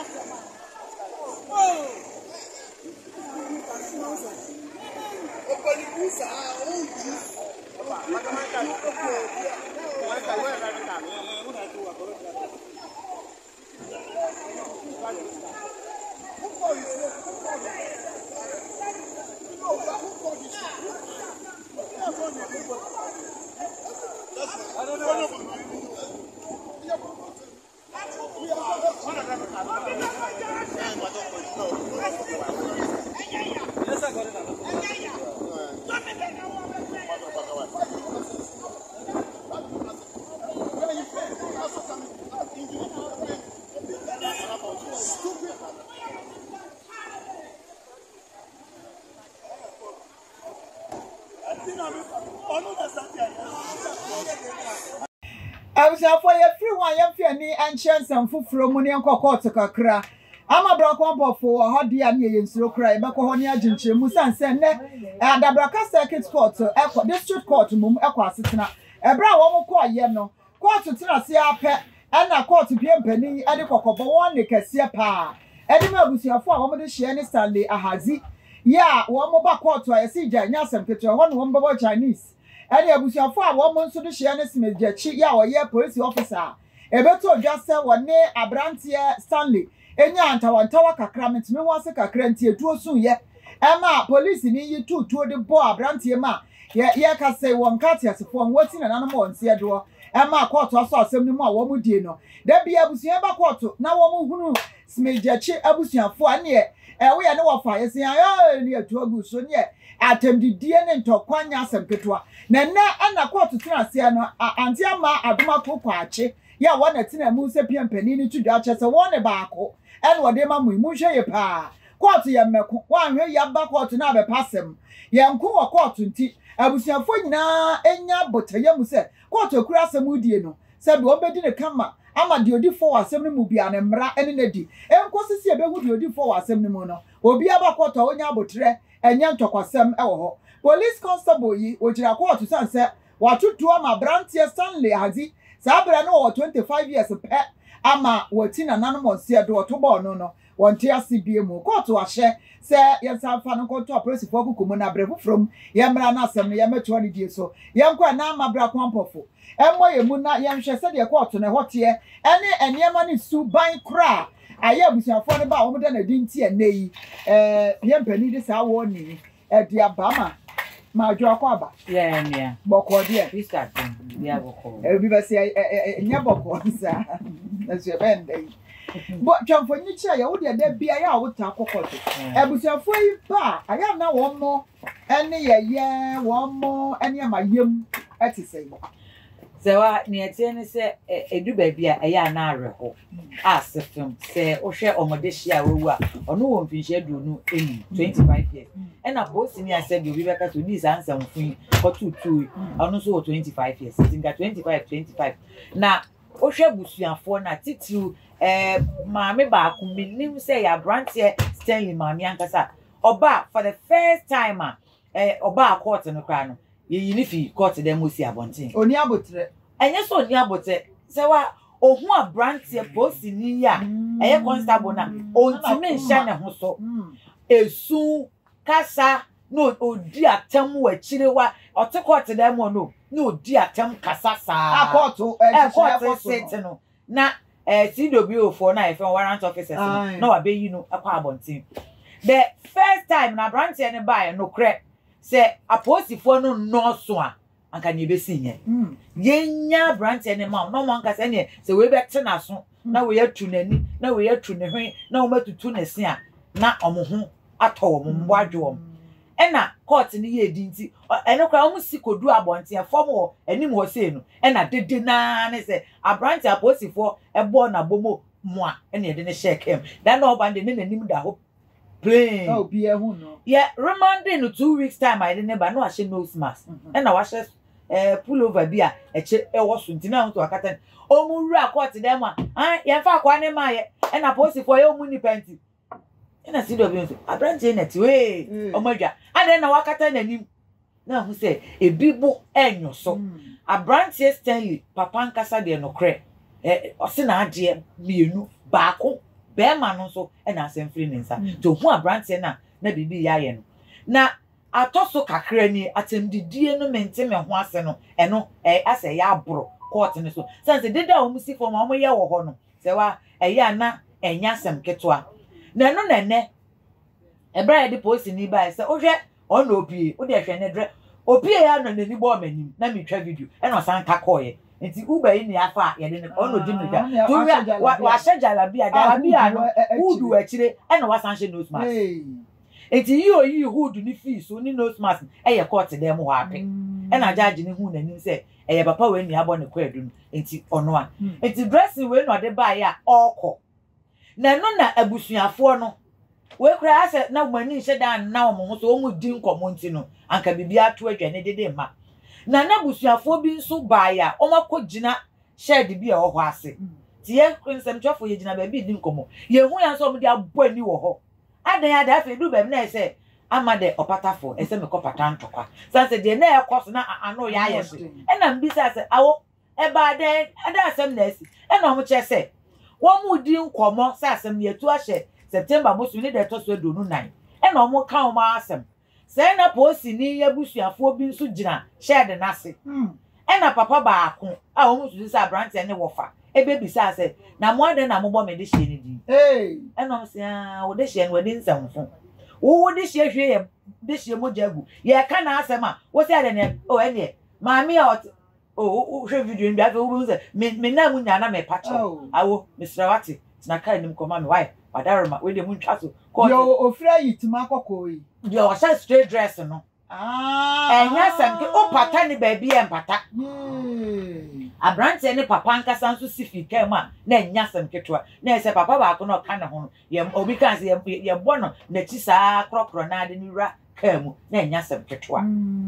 I was for your free one, young Fianny and chance and food from money and cocoa cra. I'm a black one for a hot dear near in slow cry, Bacohonia Jinchi, Musan Sende, and the Bracca Circuit Court to Echo District Court to Mum Equa Sitna, a brown woman called Yeno, court to Tina pet, and a court to be a penny, and the cocoa one, they can see a pa. Edima was your 4 woman, she any Stanley, a hazy. Ya, one more back court to I see Janias and Peter, one woman Chinese. Any abusia for a woman so the Shianis Major Yawa ye police officer. A better just say one near Abrantia Stanley. Enya antawa kakramit me wase kakrantie tuo so ye. Emma police ni yi tu the boy Abrantie ma. Ye ka say won katiasefo wati na nanu mo nse do. Emma court aso asem ni mu a wo mu die no. Da bia abusia ba court na wo mu hunu smejachi abusiafo ane we ya ne wo fa ye se ayo ni atu agu so ne atemdidie ne ntokwanya asem ketwa. Na ana court tina se no anti ama adoma kokwache. Ya wana tina mu se piampani ni tu da chese wone baako. En wode ma mu hwe ye pa. Court ye meko wan hwe ya ba court na be passem. Ye nko wo court nti abusiafo nyina enya botaye mu se court okura asem die no. Se be obedi ne kama ama de odi fo asem ne mu bia ne mra ene na di. Enko sisi ebehu de odi fo asem ne mu no. Obi aba court onya abotre enya ntokwasem e wo ho. Police constable yi ojira court sanse watutu ama Brantie Stanley hazi sabra no 25 years pe ama watina nanomonse do otobo no wonte asibie mu court wa hye se yensa fa no court operative for kukumu na brefu from yemra na asem ye meto ni die so yenkwa na amabra kwampofo emmo ye mu na yenhwe se de court ne hote ene eniema ni su ban kra aye abusiafo ne ba wo de na dinti eneyi yempani de sa wo ni de abama ma jo akwaba yeah boko de we start yeah boko we be say nya boko nsa na so bende but chamfo ni chia ya wo de bia ya wo ta kokoto abusiafo yi ba aya na wo mo ene ye wo mo ene amayem atisei Sewa ni etiene se edu baabi a eya na areho asefem se ohwe omode hia wewu a ono wo mfinhye duonu eni 25 years ena boss ni ase bi obi beka to dis answer mfun kotutu ono so 25 years tinga 25 na ohwe busuafo na titiu maame ba ku minim se ya Brantie Stanley maame ankasa oba for the first time oba court no kra no ye ni fi court dem osi abontin oni abotre enye so oni abotre se wa ohun a Brantie posi ni ya eye constable na ontime nhya ne ho so esu kasa no odi atem wa chire wa ote court dem no odi atem kasa sa court set no na CWO for na if warrant officers no wa be yi no akwa abontin the first time na Brantie ne buy no cre se aposifo no so a anka nye besi nye yenya Brantie ne ma no man ka se ne se we be te na so na we atu nani na we atu ne hwen na o matutu ne se a na omo ato wo mbo adwo ena court ni ye di nti eno kra o si kodu abonte form wo anim ho se no ena dede na ne se Brantie aposifo ebo na bomo mo a ena de ne shake em dan no bande ne nanim da ho plain oh be hu no yeah remanding no 2 weeks time I didn't never no a nose mask and I was pull over bia eche ewo so ntina ho to akata o mu wura court dem a ye fa kwa ne ma ye and a post for ye mu ni panty na si do bi so Brantie na ti we o madwa and na wakata nanim na hu say ebibo enyo so Brantie Stanley papa nkasa de no kre o se na ade mienu baako bema no so e na asem free ninsa to hu abrante na bibi ya ye no na atoso kakra ni atemdidie no mente me ho ase no eno ase ya abro court ni so sense deda o musi fo ma o ye wo ho no se wa ya na enya asem ketwa na no nene ebra ye de post ni ba se o hwe on opie o de hwe ne dre opie ya no nani bo manim na me twa video e no san ka koye nti uba yi ni afa ye de on no di me ga to wa shejala bia no udu akire e no wa san she nose mask enti yi hood ni fees so ni nose mask e ye court dem ho ape e na judge ni hu nanim se e ye papa we ni abo ne kwadu no enti ono a enti dressing we no de ba ya okọ na no na abusuafo no we kura ase na mani hye dan na omo so omu di nkomo nti no anka bibia to adwane dede ma na busuafo bi nso ba ya omakogina shed bi e ho ase ti ye nsem twafo ye gina ba bi di nkomo ye hu ya so omo di abo ani wo ho adan ya da fe du ba na ese amade opatafo ese me kopata ntokwa sanse de na ekoso na ano ya yeso e na mbisa se awo e ba de ada asem na esi e na omo che se wo mu di nkomo sa asem ye tu ahye September bosu ni de to so do no 9 e na omo kan omo asem se na posi ni yabusuafo bi nso gina shed na se e na papa ba ako a omo su se abrante ne wofa e be bisa se na mo ade na mo bo me de hye ni di e na se wo de hye no we de nsamfo wo de hye hwe ye de hye mo jagu ye ka na asem a wo se ade ne o ene maami a o hwe video ndia fe wo se me na mu nya na me pacha awo misrawati na kai nim koma me why wadaroma we de mu ntwa so yo ofra yitima kokoi yo sa straight dress no enya sam ke o pata ni baby e mpata abrante ne papa nkasa nso sifika ma na enya sam ketwa na ese papa ba ko no ka ne ho ye obi kan se ye bono na chi saa krokro na ade ni wura kamu na enya sam ketwa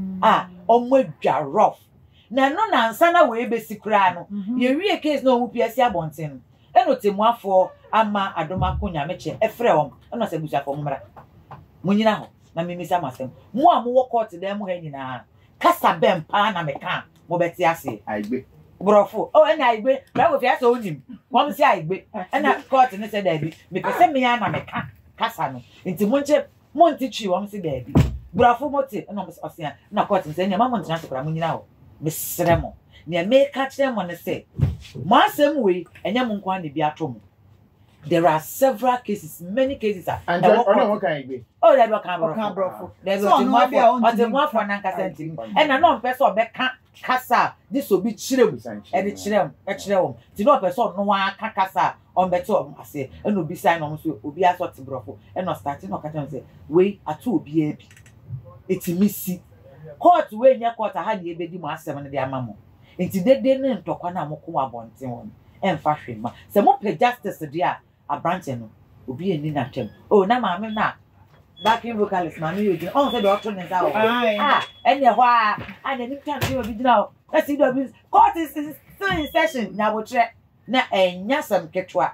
omodwa rough na no na nsa na we be sikura no ye wie case no mu piasi abonten eno temuafo ama adoma konya meche efre wom eno se busuafo mmra munyina ho na mimisa masem mu a mo wo court dem ho nyina kasa bem pa na meka mo beti ase aigbe brofo ena aigbe na wo fi ase onim wom si aigbe ena court ne se dabi me pese me ya na meka kasa no nti mo nti twi wom si dabi brofo moti ena mo se na court ne se nya ma mo ntina se kra munyina ho mesre mo ne make kire mo ne se mo asem we enya mo nkwa ne bi atom. There are several cases, many cases. And what can be? Oh, that what can be? There's a more for Nankasenti. And I know person Becca Casa, this will be chilled and it's chilled, a chill. To no person, no one can casa on better, I say, and will be signed on to be a sort of brofo, and not starting or can say, we are two baby. It's missy. Court when your court had ye baby master and the amamo. Into the dinner to Kwana Mokuma Bonton and fashion. Some more pay justice, dear. Abrante no obi eni na tem na maame na backing vocalist maame you dey on say doctor nza o eni ho a na nim tan say obi dina o na see do court is still in session na botre na enya sam ketwa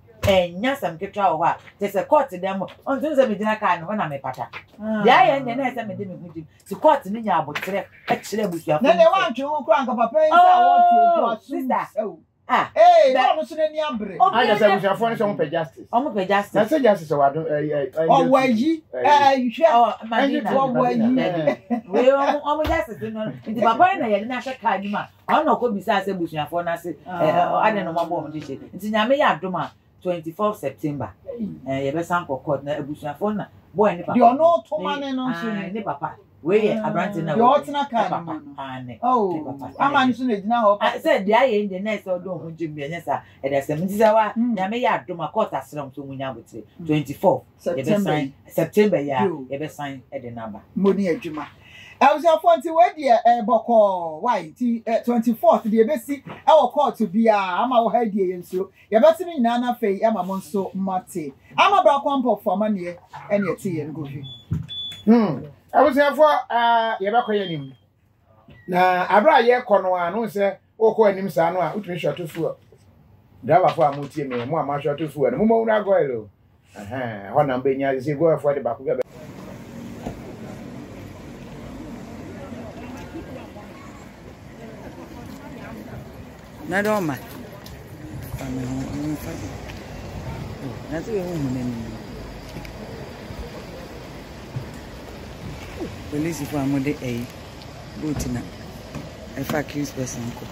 o ha te say court dem on say me dina kan ho na me pata ya ye ne na say me de me hudi si court ni nya botre e kire busuafo na ne wan twe ho kra nka papa nsa wo twe sister no so ni ambre I just say busuafo ni so mo pay justice na say justice o wado wayi hwe Madina we o justice no nti papa na ye na hye ka ni ma ona ko bisa say busuafo na say ade no mabo mo di hye nti nyame ya adoma 24 September ye be san court na busuafo na boy ni papa you no to man no so ni papa we abrante na you otina kan aman so na gina ho I said dia ye the next odo ho jimbe nya sa e dey say mti sa wa nyame ya adoma court asram so munya botre 24 September ya ye be sign e the number moni adwuma Elzafo nti we de boko why ti 24th de be si e wo court bia ama wo ha die yenso ye beti ni nyina na fei ama mo nso mate ama bra kwampo fama ne ene eti ye ngo hwi Abusefo ye be koye nim na abra ye kono anu se okọ anim sa no a utumi short fu driver fo amotie me mo ama short fu no mo na go elo ho na mbe nya se go fo de ba ko be na do ma Na so we hu nani. Police for amode boot na. If accused person ko.